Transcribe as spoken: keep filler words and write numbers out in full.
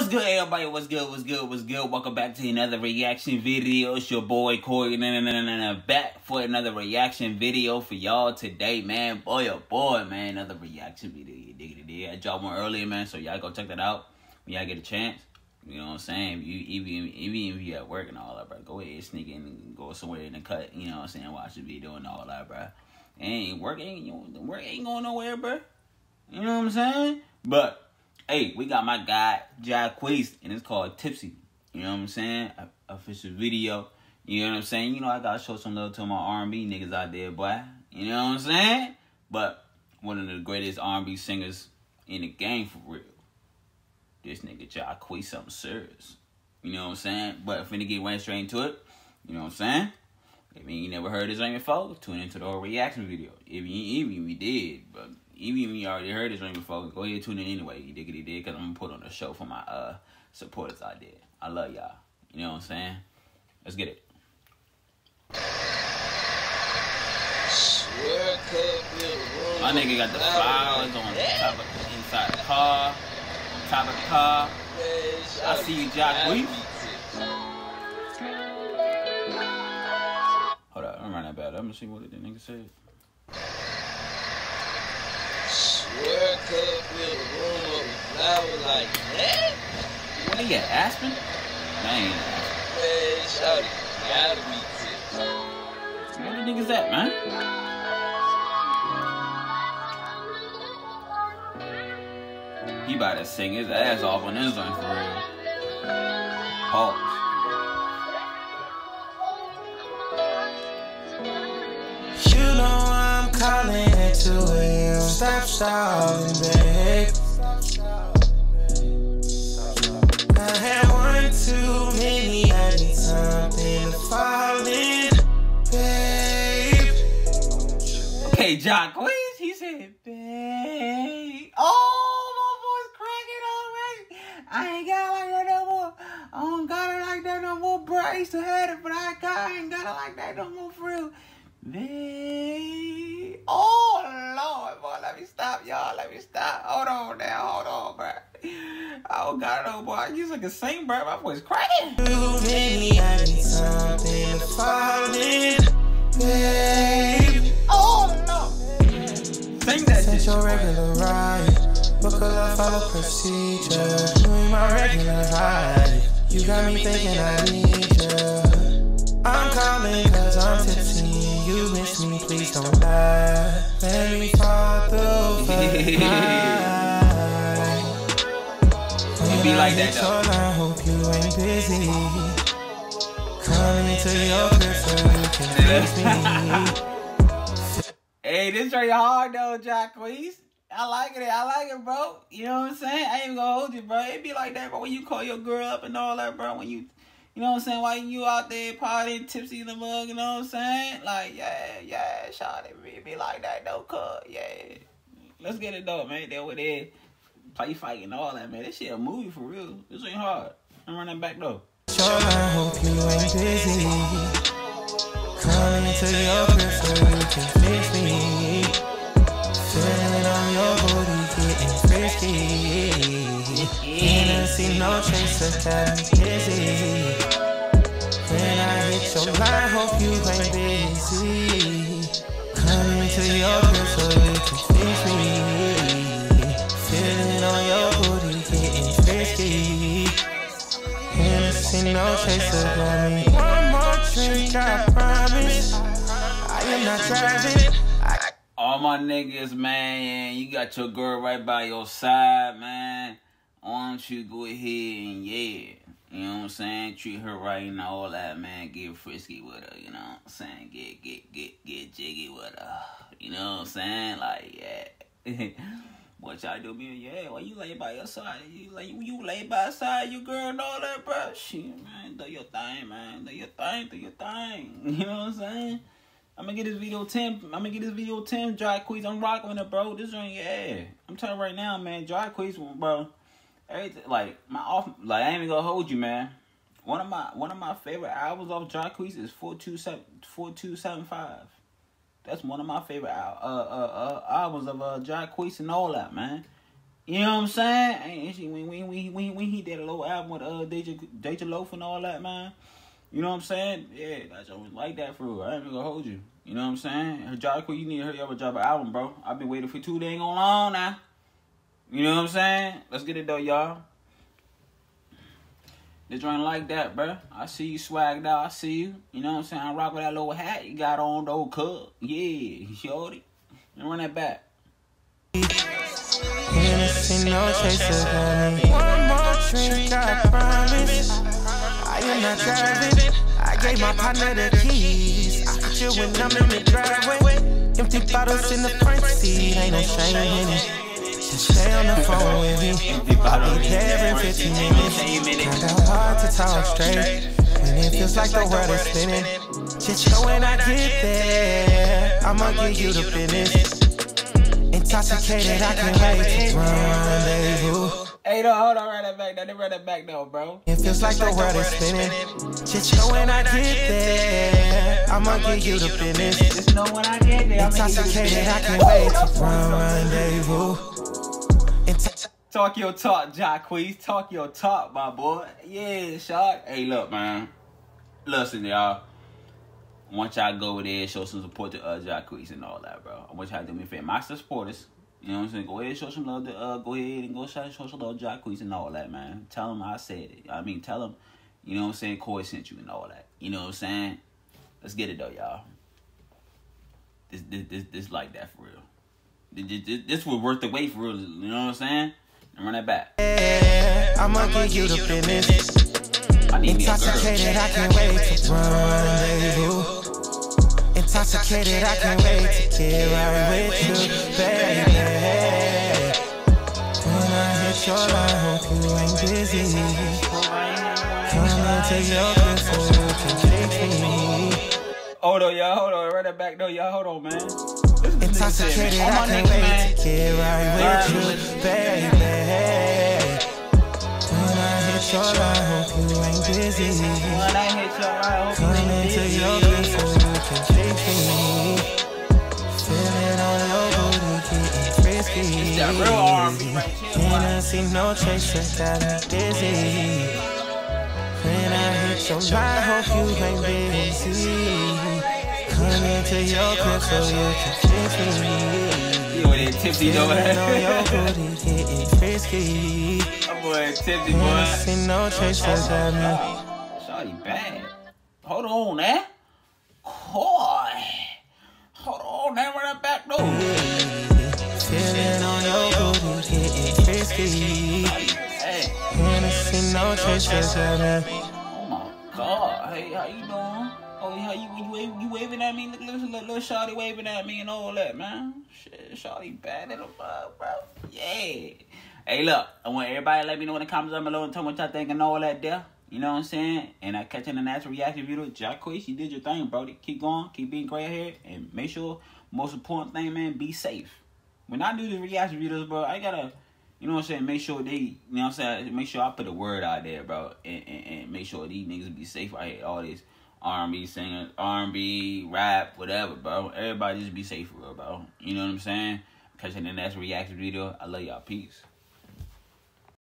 good, everybody? What's good? What's good? What's good? Welcome back to another reaction video. It's your boy Corey, nah, nah, nah, nah, nah, back for another reaction video for y'all today, man. Boy, oh boy, man, another reaction video. You dig it? Dig it? I dropped one earlier, man, so y'all go check that out when y'all get a chance. You know what I'm saying? You even even if you at work and all that, bro, go ahead, sneak in and go somewhere in the cut. You know what I'm saying? Watch the video and all that, bro. And work ain't you know, work ain't going nowhere, bro. You know what I'm saying? But hey, we got my guy, Jacquees, and it's called Tipsy. You know what I'm saying? A official video. You know what I'm saying? You know, I got to show some love to my R and B niggas out there, boy. You know what I'm saying? But one of the greatest R and B singers in the game, for real. This nigga Jacquees, something serious. You know what I'm saying? But if we get right straight into it, you know what I'm saying? If you ain't never heard his name before, tune into the whole reaction video. If you even we did, but even if you already heard his name before, go ahead and tune in anyway. You diggity dig, because I'm going to put on a show for my uh supporters out there. I love y'all. You know what I'm saying? Let's get it. My nigga got the flowers on the top of the inside the car. On top of the car. I see you, Jacquees. Hold up, I'm running bad. I'm going to see what the nigga said. Swear could build a room up with flowers like that? What are you at, Aspen? That ain't Aspen. Man, shawty, gotta be tips. What the niggas at, man? He about to sing his ass off on this one for real. Pause. You know I'm calling at two a m Stop stalling, babe. I had one too many. I need something to fall in, babe. Okay, Jacquees, he said, babe. Oh, my voice cracking already. I ain't got it like that no more. I don't got it like that no more, bro. I used to have it, but I, got, I ain't got it like that no more, for real. Babe. Oh, Lord, boy, let me stop, y'all. Let me stop. Hold on now. Hold on, bro. I don't got it no more. I used to sing, bro. My voice cracking. Too many, I need something to fall in, babe. Oh, Lord. Sing that shit. Your regular ride, because I follow procedure. You ain't my regular ride. You got me thinking I need you. I'm calling cause I'm tipsy. You miss me, please don't lie. Let me fall through for the night. You be like that though. I hope you ain't busy. Coming into your crib so you can fix me. Hey, this very hard though, Jacquees. I like it. I like it, bro. You know what I'm saying? I ain't gonna hold you, bro. It be like that, bro. When you call your girl up and all that, bro. When you, you know what I'm saying? While you out there partying, tipsy in the mug, you know what I'm saying? Like, yeah, yeah, shawty, it be like that, though, cuz, yeah. Let's get it, though, man. They over there play fighting and all that, man. This shit a movie for real. This ain't hard. I'm running back, though. Sure, I hope you ain't busy. Coming into your crib so you can fix me. Feeling on your booty, getting frisky. Ain't see no trace of that dizzy. When I hit your line, hope you ain't busy. Coming to your crib so you can fix me. Feeling on your booty, getting frisky. Ain't see no trace of that. One more drink, I promise. I am not driving. All my niggas, man, you got your girl right by your side, man. Why don't you go ahead and, yeah, you know what I'm saying? Treat her right and all that, man. Get frisky with her, you know what I'm saying? Get, get, get, get jiggy with her, you know what I'm saying? Like, yeah. What y'all do, me? Yeah, why you lay by your side? You lay, you lay by your side, you girl and all that, bro. Shit, man, do your thing, man. Do your thing, do your thing. You know what I'm saying? I'm gonna get this video ten. I'm gonna get this video ten. Jacquees, I'm rocking with it, bro. This one, yeah. I'm telling you right now, man. Jacquees, bro. Everything, like my off, like I ain't even gonna hold you, man. One of my one of my favorite albums off Jacquees is four two seven four two seven five. That's one of my favorite uh uh uh albums of uh Jacquees and all that, man. You know what I'm saying? Ain't she, when, when, when, when, when he did a little album with uh, Deja, Deja Loaf and all that, man. You know what I'm saying? Yeah, that's always like that for real. I ain't gonna hold you. You know what I'm saying? Her job, you need to hurry up and drop an album, bro. I've been waiting for two days going on now. You know what I'm saying? Let's get it though, y'all. This joint like that, bro. I see you swagged out. I see you. You know what I'm saying? I rock with that little hat you got on, though, cuz. Yeah, shorty. And run that back. Innocent, no chaser, honey. One more drink, I promise. I am not driving. I gave my partner the keys. I put you when I'm in the driveway. Empty bottles in the front seat. Ain't no shame in it. Just stay on the phone with me. I'll be there in fifteen minutes. Kinda hard to talk straight when it feels like the world is spinning. Just know when I get there, I'ma give you the business. Intoxicated, I can't wait to rendezvous. Hey, no, hold on, run that back. They run that back though, bro. It feels like the world is spinning. Just know when I get there, I'ma give you the business. Just know when I get there, intoxicated, I can't wait to rendezvous. Talk your talk, Jacquees. Talk your talk, my boy. Yeah, Shark. Hey, look, man. Listen, y'all. I want y'all to go over there and show some support to uh, Jacquees and all that, bro. I want y'all to do me a favor. My supporters, you know what I'm saying? Go ahead and show some love to, uh, go ahead and go show, show some love to Jacquees and all that, man. Tell them I said it. I mean, tell them, you know what I'm saying, Corey sent you and all that. You know what I'm saying? Let's get it, though, y'all. This, this, this, this like that for real. This, this, this was worth the wait for real, you know what I'm saying? And run that back. Yeah, I'ma give you the business. I need me a girl. Intoxicated, I can't wait to rendezvous. Intoxicated, I can't wait to get right with you, baby. When I hit your line, hope you ain't busy. Come into your crib so you can take me. Hold on, y'all, hold on. Run that back though, y'all. Hold on, man. Intoxicated, I can't wait to get right with you, baby. When I hit your line, hope you ain't busy. When I hit your line, hope you Come ain't into busy. your crib so you can take me. Feeling on your booty, getting frisky. It's that real R and B right here. Can I see no chaser, got me dizzy. When I hit your line, hope you ain't busy. Come into your crib so you can fix me. You with that tipsy over Feeling on your there. booty, getting frisky. That boy tipsy, Can boy. I see no chaser, got me. Shawty bad. Hold on, now. Boy. Hold on, now. Run that back though. Feeling on your booty, getting frisky. Hey. Can I see no chaser, got me. Oh my God. Hey, how you doing? Oh, how you you, wave, you waving at me? Look, look, look, little shawty waving at me and all that, man. Shit, shawty bad in the mud, bro. Yeah. Hey, look, I want everybody to let me know in the comments down below and tell me what y'all think and all that there. You know what I'm saying? And I catch in the natural reaction video. Jacquees, you did your thing, brody. Keep going, keep being great here, and make sure, most important thing, man, be safe. When I do the reaction videos, bro, I gotta, you know what I'm saying, make sure they, you know what I'm saying, make sure I put the word out there, bro, and, and, and make sure these niggas be safe out here. All these R and B singers, R and B, rap, whatever, bro. Everybody just be safe for real, bro. You know what I'm saying? Catching the next reaction video. I love y'all. Peace.